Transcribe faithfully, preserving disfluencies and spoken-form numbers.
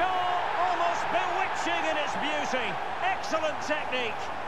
Oh, almost bewitching in its beauty. Excellent technique.